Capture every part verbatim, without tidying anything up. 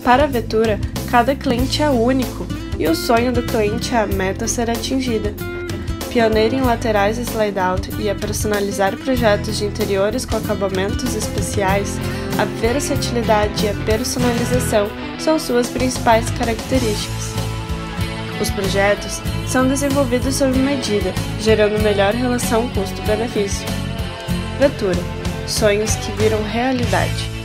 Para a Vettura, cada cliente é único e o sonho do cliente é a meta ser atingida. Pioneira em laterais slide-out e a personalizar projetos de interiores com acabamentos especiais, a versatilidade e a personalização são suas principais características. Os projetos são desenvolvidos sob medida, gerando melhor relação custo-benefício. Vettura, sonhos que viram realidade.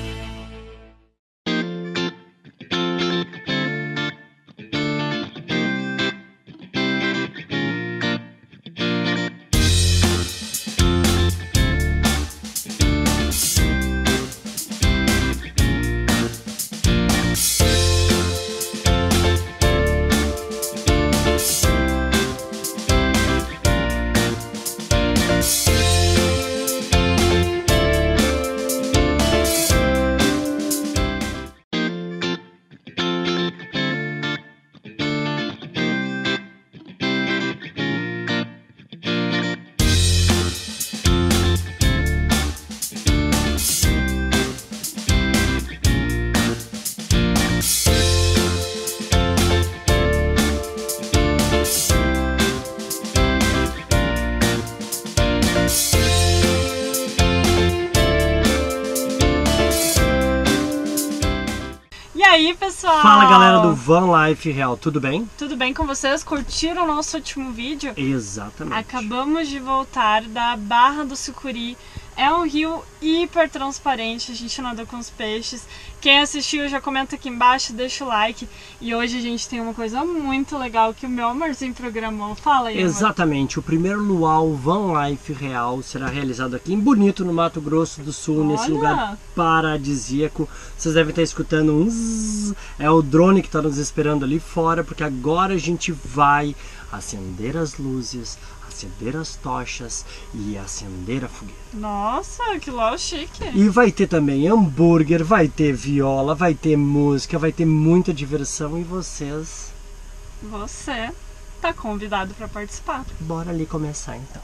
E aí, pessoal? Fala, galera do Van Life Real, tudo bem? Tudo bem com vocês? Curtiram o nosso último vídeo? Exatamente. Acabamos de voltar da Barra do Sucuri. É um rio hiper transparente, a gente nadou com os peixes. Quem assistiu já comenta aqui embaixo, deixa o like. E hoje a gente tem uma coisa muito legal que o meu amorzinho programou. Fala aí, amor. Exatamente, o primeiro luau Van Life Real será realizado aqui em Bonito, no Mato Grosso do Sul. Olha, nesse lugar paradisíaco. Vocês devem estar escutando um zzz, é o drone que está nos esperando ali fora, porque agora a gente vai acender as luzes, acender as tochas e acender a fogueira. Nossa, que luau chique! E vai ter também hambúrguer, vai ter viola, vai ter música, vai ter muita diversão e vocês... Você tá convidado para participar. Bora ali começar então.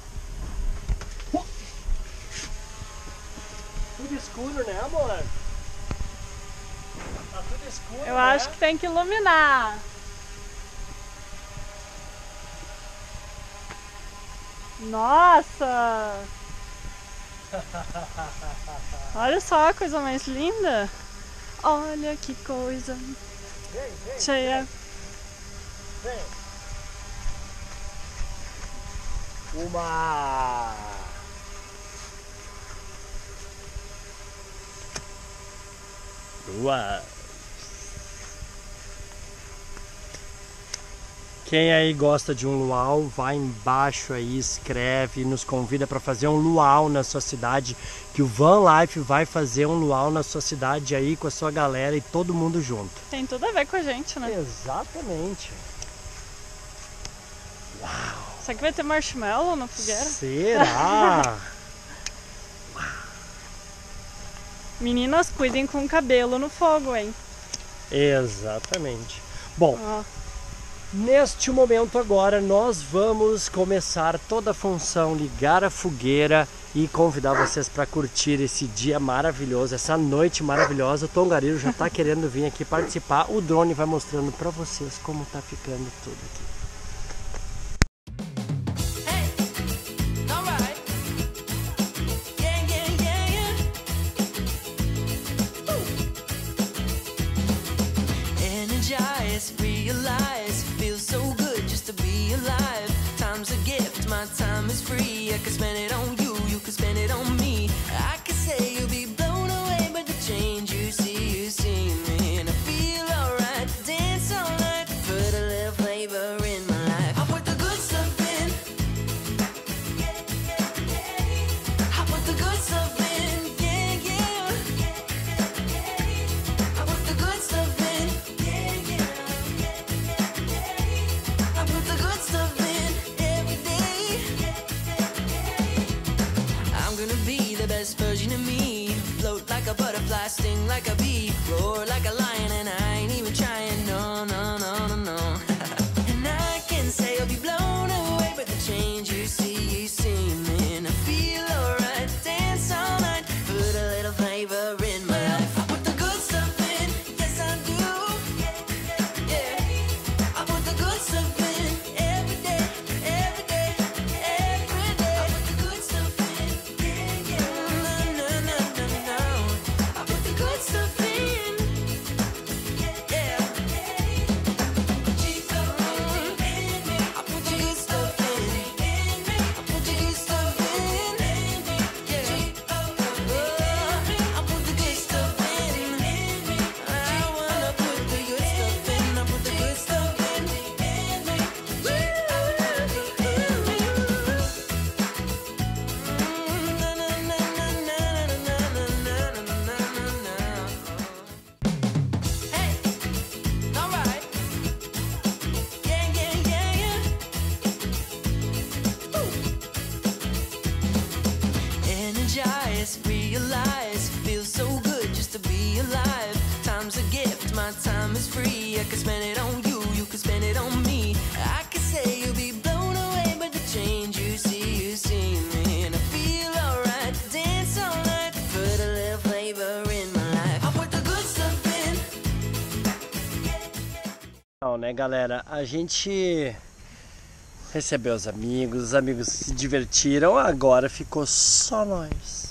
Tudo escuro, né, amor? Tá tudo escuro, Eu né? acho que tem que iluminar. Nossa! Olha só a coisa mais linda! Olha que coisa Vem, vem, cheia! vem. Uma! Duas! Quem aí gosta de um luau, vai embaixo aí, escreve, nos convida para fazer um luau na sua cidade, que o Van Life vai fazer um luau na sua cidade aí com a sua galera e todo mundo junto. Tem tudo a ver com a gente, né? Exatamente. Uau! Será que vai ter marshmallow na fogueira? Será? Meninas, cuidem com o cabelo no fogo, hein? Exatamente. Bom, Ó. neste momento agora nós vamos começar toda a função, ligar a fogueira e convidar vocês para curtir esse dia maravilhoso, essa noite maravilhosa. O Tom Gariro já está querendo vir aqui participar. O drone vai mostrando para vocês como tá ficando tudo aqui. Realize, feels so good just to be alive. Time's a gift, my time is free. I can spend it on you, you can spend it on me. I could say you'll be blown away by the change you see, you see me. And I feel alright, dance all night, put a little flavor in my life. I put the good stuff in. I put the good stuff in, yeah, yeah. I put the good stuff in, yeah, yeah. I put the good stuff in every day. time is free. I could spend it on you, you could spend it on me. I could say you'll be blown away by the change you see, you see me. And I feel alright, dance all night, put a little flavor in my life. I put the good stuff in. Não, né, galera? A gente recebeu os amigos, os amigos se divertiram, agora ficou só nós.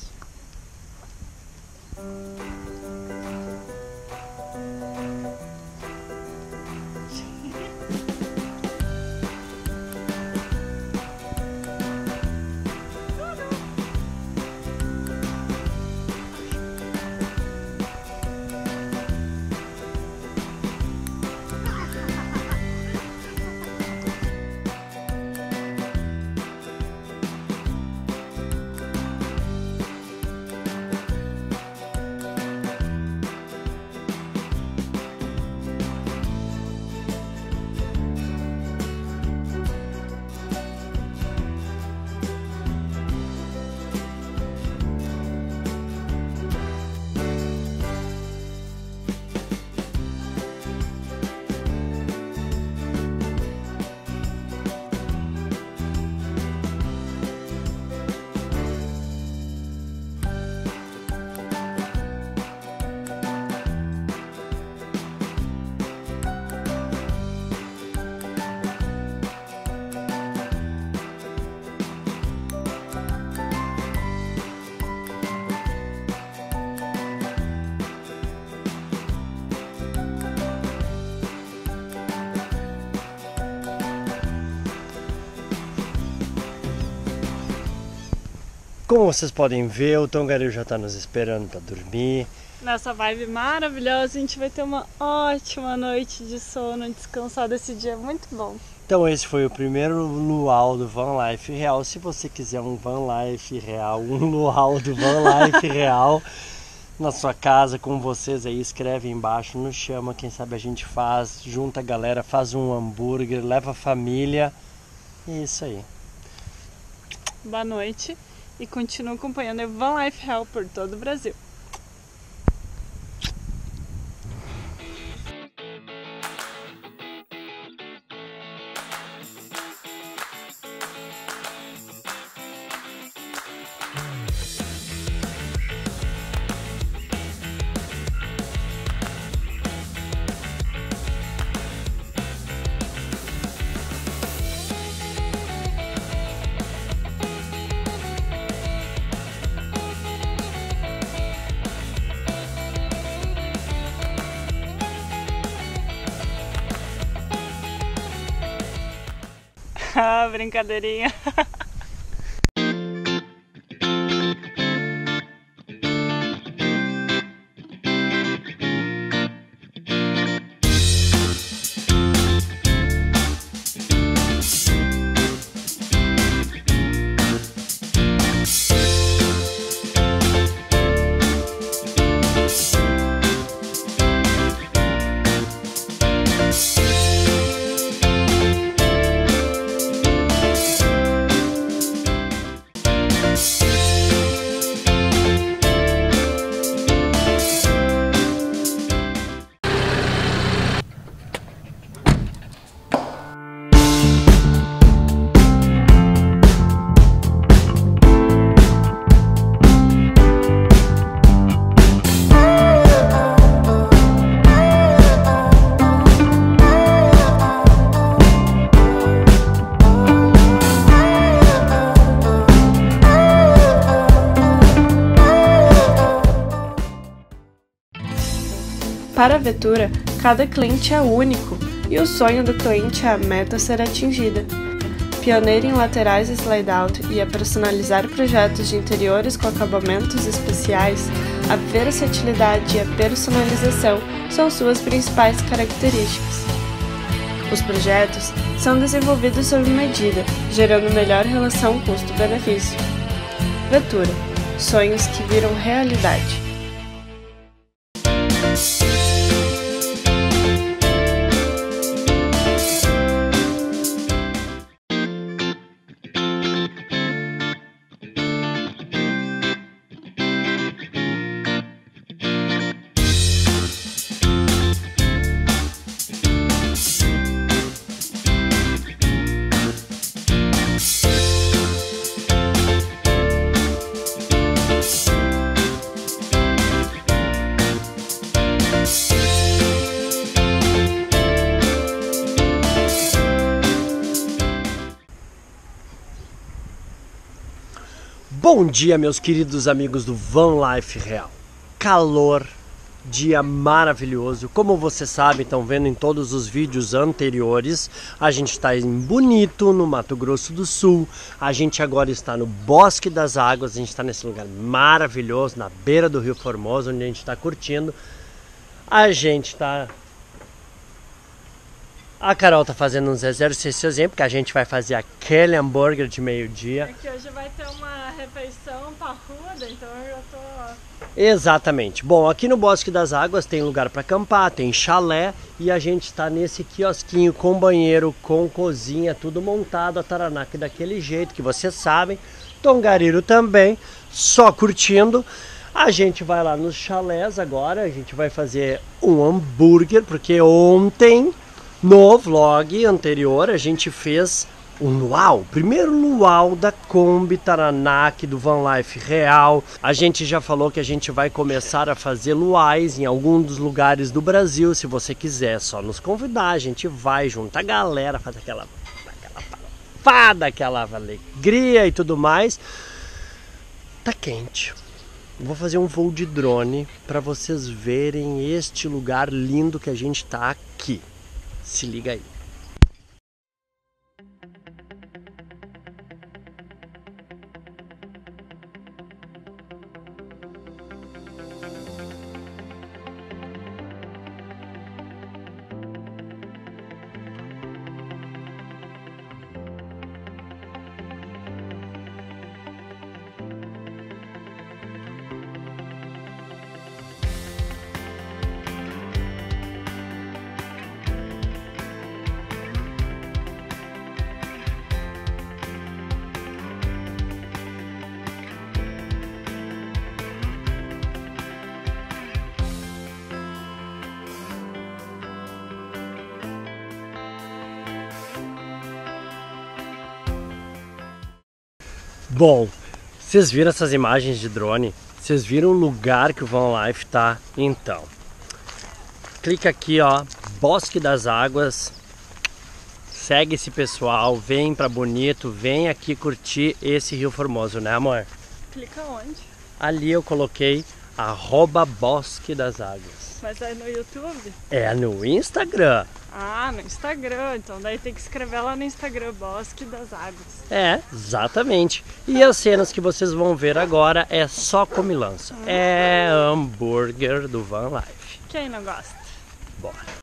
Como vocês podem ver, o Tongariro já está nos esperando para dormir. Nessa vibe maravilhosa, a gente vai ter uma ótima noite de sono, descansar desse dia muito bom. Então esse foi o primeiro luau do Van Life Real. Se você quiser um Van Life Real, um luau do Van Life Real na sua casa com vocês aí, escreve aí embaixo, nos chama, quem sabe a gente faz, junta a galera, faz um hambúrguer, leva a família. E é isso aí. Boa noite. E continua acompanhando o Van Life Real por todo o Brasil. Ah, brincadeirinha. Para a Vettura, cada cliente é único e o sonho do cliente é a meta ser atingida. Pioneira em laterais slide-out e a personalizar projetos de interiores com acabamentos especiais, a versatilidade e a personalização são suas principais características. Os projetos são desenvolvidos sob medida, gerando melhor relação custo-benefício. Vettura, sonhos que viram realidade. Bom dia, meus queridos amigos do Van Life Real. Calor, dia maravilhoso. Como vocês sabem, estão vendo em todos os vídeos anteriores, a gente está em Bonito, no Mato Grosso do Sul. A gente agora está no Bosque das Águas, a gente está nesse lugar maravilhoso, na beira do Rio Formoso, onde a gente está curtindo. A gente está... A Carol está fazendo uns exercícios, porque a gente vai fazer aquele hambúrguer de meio-dia. É que hoje vai ter uma refeição parruda, então eu já tô... Exatamente. Bom, aqui no Bosque das Águas tem lugar para acampar, tem chalé e a gente está nesse quiosquinho com banheiro, com cozinha, tudo montado, a Taranaki daquele jeito que vocês sabem. Tongariro também, só curtindo. A gente vai lá nos chalés agora, a gente vai fazer um hambúrguer, porque ontem... No vlog anterior a gente fez um luau, o primeiro luau da Kombi Taranaki do Van Life Real. A gente já falou que a gente vai começar a fazer luais em alguns dos lugares do Brasil. Se você quiser, é só nos convidar, a gente vai, junta a galera, faz aquela, aquela farofada, aquela alegria e tudo mais. Tá quente. Vou fazer um voo de drone para vocês verem este lugar lindo que a gente tá aqui. Se liga aí. Bom, vocês viram essas imagens de drone? Vocês viram o lugar que o Van Life tá? Então, clica aqui, ó, Bosque das Águas, segue esse pessoal, vem pra Bonito, vem aqui curtir esse Rio Formoso, né, amor? Clica onde? Ali eu coloquei arroba Bosque das Águas. Mas é no YouTube? É no Instagram. Ah, no Instagram, então daí tem que escrever lá no Instagram, Bosque das Águas. É, exatamente. E as cenas que vocês vão ver agora é só comilança. É hambúrguer do Van Life. Quem não gosta? Bora.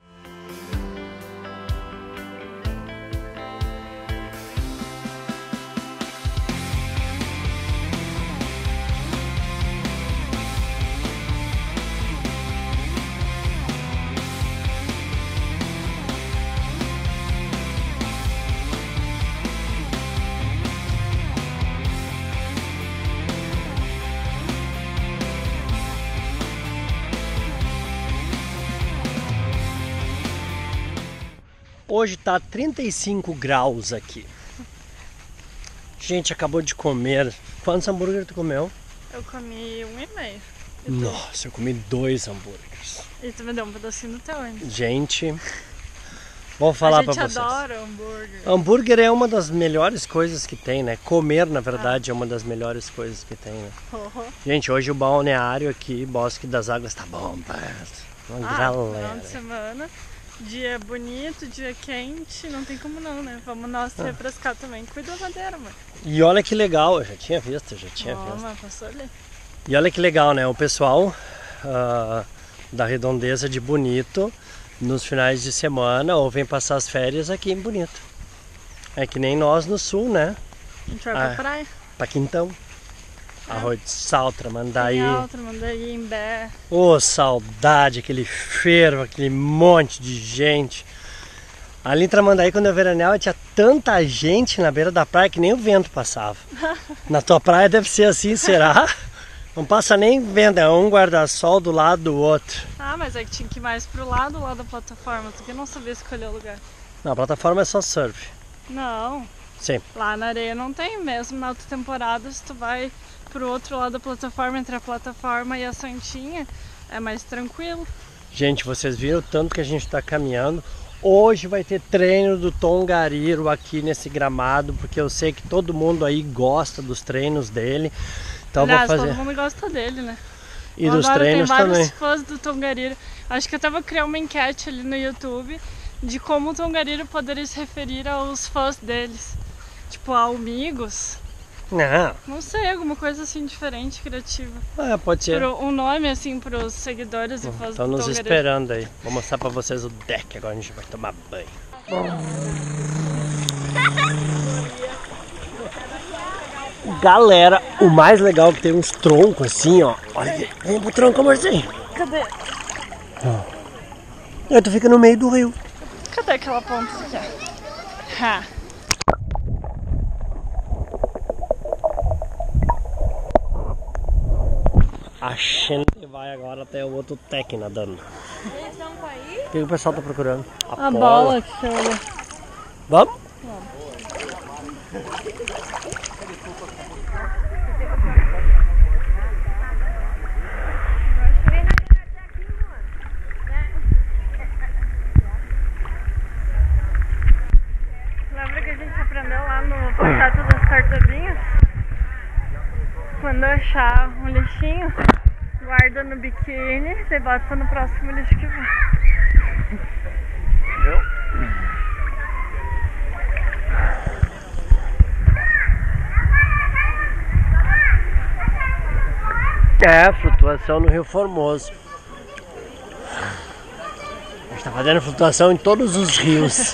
Hoje tá trinta e cinco graus aqui. Gente, acabou de comer. Quantos hambúrgueres tu comeu? Eu comi um e meio. E Nossa, eu comi dois hambúrgueres. E tu me deu um pedacinho do teu ainda. Gente, vou falar pra vocês. A gente adora hambúrguer. Hambúrguer é uma das melhores coisas que tem, né? Comer, na verdade, ah. é uma das melhores coisas que tem, né? Uhum. Gente, hoje o balneário aqui, Bosque das Águas, tá bom, uma ah, galera. Final de semana. Dia bonito, dia quente, não tem como não, né? Vamos nós se refrescar também. Cuida da madeira, mano. E olha que legal, eu já tinha visto, eu já tinha oh, visto. Mas passou ali. E olha que legal, né? O pessoal uh, da redondeza de Bonito, nos finais de semana, ou vem passar as férias aqui em Bonito. É que nem nós no sul, né? A gente vai ah, pra praia. Pra Quintão. Arroio de Sal, Tramandaí. Pinhal, Tramandaí, Imbé. Ô, oh, saudade, aquele fervo, aquele monte de gente. Ali em Tramandaí, quando eu veraneava, tinha tanta gente na beira da praia que nem o vento passava. Na tua praia deve ser assim, será? Não passa nem vento, é um guarda-sol do lado do outro. Ah, mas é que tinha que ir mais pro lado, lá da plataforma, porque eu não sabia escolher o lugar. Não, a plataforma é só surf. Não. Sim. Lá na areia não tem, mesmo na alta temporada, se tu vai pro outro lado da plataforma, entre a plataforma e a Santinha, é mais tranquilo. Gente, vocês viram o tanto que a gente está caminhando. Hoje vai ter treino do Tongariro aqui nesse gramado, porque eu sei que todo mundo aí gosta dos treinos dele. Então Aliás, vou fazer. todo mundo gosta dele, né? E dos treinos tem vários também. fãs do Tongariro. Acho que eu até vou criar uma enquete ali no YouTube de como o Tongariro poderia se referir aos fãs deles. Tipo, a amigos. Não. Não sei, alguma coisa assim diferente, criativa. Ah, pode ser. Pro, um nome assim pros seguidores e fãs Estão do nos Tongariro. esperando aí. Vou mostrar pra vocês o deck, agora a gente vai tomar banho. Galera, o mais legal é que tem uns troncos assim, ó. Olha, vem pro tronco, amorzinho. Cadê? Aí tu fica no meio do rio. Cadê aquela ponta aqui? Ha. A gente vai agora até o outro tec nadando. O que o pessoal tá procurando? A, a bola que eu olhei. Vamos? Lembra que a gente aprendeu lá no projeto das tartaruguinhas? Quando achar um lixinho, guarda no biquíni e bota no próximo lixo que vem. É, flutuação no Rio Formoso. A gente tá fazendo flutuação em todos os rios.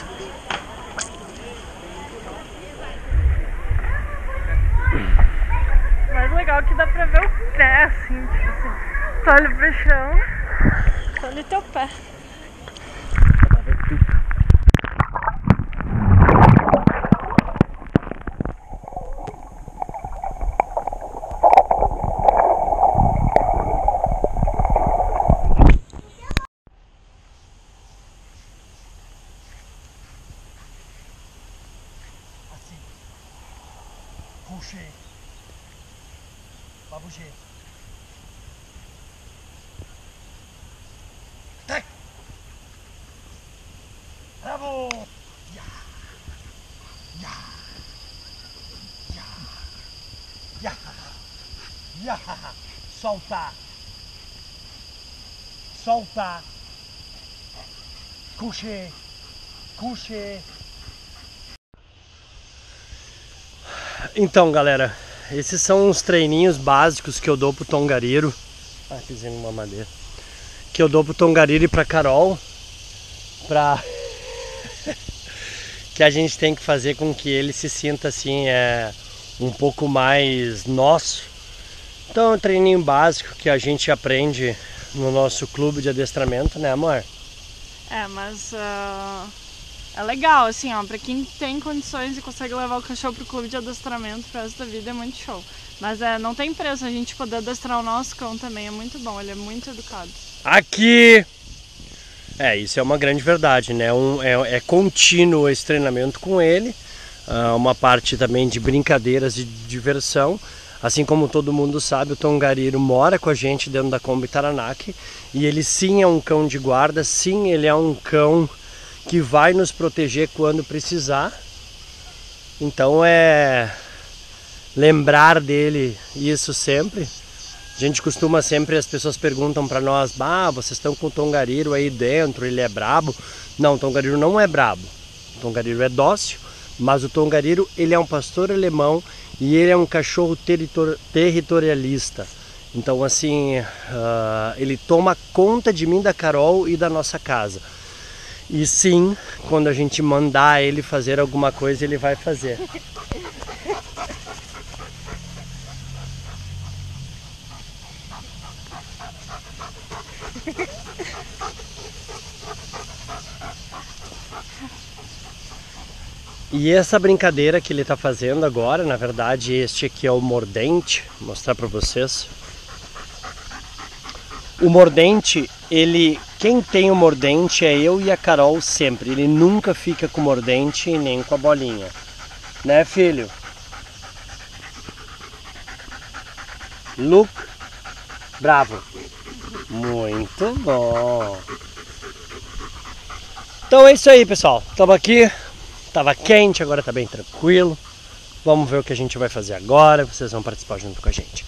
Mais legal que dá pra ver o pé, assim, tipo assim. Tu olha pro chão, tu olha teu pé. Puxei. Babugê. Tec. Bravo. Ya. Ya. Ya. Ya. Ya. Solta. Solta. Coucher. Coucher. Então, galera, esses são os treininhos básicos que eu dou pro Tongariro. Ah, fizendo uma madeira. Que eu dou pro Tongariro e pra Carol. Pra... que a gente tem que fazer com que ele se sinta assim, é, um pouco mais nosso. Então é um treininho básico que a gente aprende no nosso clube de adestramento, né, amor? É, mas uh, é legal, assim, ó, pra quem tem condições e consegue levar o cachorro pro clube de adestramento pro resto da vida é muito show. Mas é, não tem preço a gente poder adestrar o nosso cão também, é muito bom, ele é muito educado. Aqui! É, isso é uma grande verdade, né? Um, é, é contínuo esse treinamento com ele, uh, uma parte também de brincadeiras e de diversão. Assim como todo mundo sabe, o Tongariro mora com a gente dentro da Kombi Taranaki e ele sim é um cão de guarda, sim ele é um cão que vai nos proteger quando precisar. Então é lembrar dele isso sempre. A gente costuma sempre, as pessoas perguntam para nós, bah, vocês estão com o Tongariro aí dentro, ele é brabo? Não, o Tongariro não é brabo, o Tongariro é dócil, mas o Tongariro ele é um pastor alemão e ele é um cachorro territor territorialista. Então assim, uh, ele toma conta de mim, da Carol e da nossa casa. E sim, quando a gente mandar ele fazer alguma coisa, ele vai fazer. E essa brincadeira que ele está fazendo agora, na verdade este aqui é o mordente, vou mostrar para vocês. O mordente, ele, quem tem o mordente é eu e a Carol sempre, ele nunca fica com o mordente e nem com a bolinha, né, filho? Look, bravo. Muito bom. Então é isso aí, pessoal. Estamos aqui. Tava quente, agora tá bem tranquilo. Vamos ver o que a gente vai fazer agora. Vocês vão participar junto com a gente.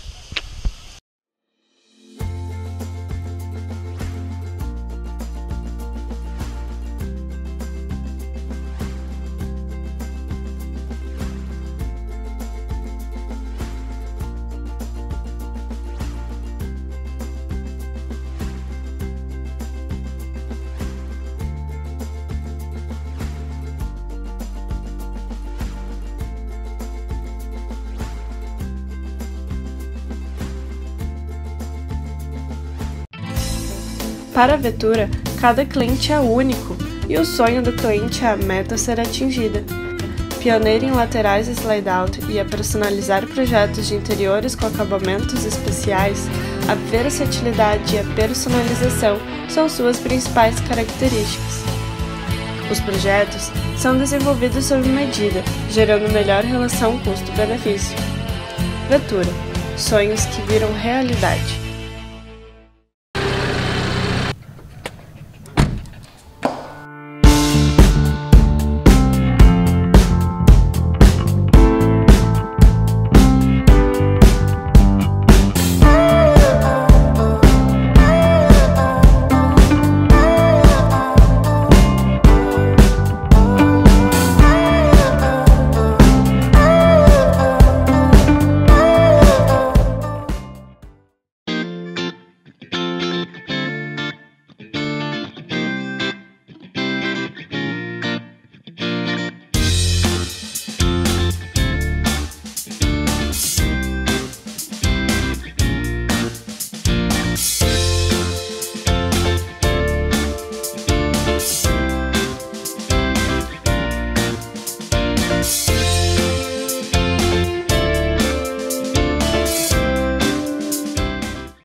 Para a Vettura, cada cliente é único e o sonho do cliente é a meta ser atingida. Pioneira em laterais slide-out e a personalizar projetos de interiores com acabamentos especiais, a versatilidade e a personalização são suas principais características. Os projetos são desenvolvidos sob medida, gerando melhor relação custo-benefício. Vettura, sonhos que viram realidade.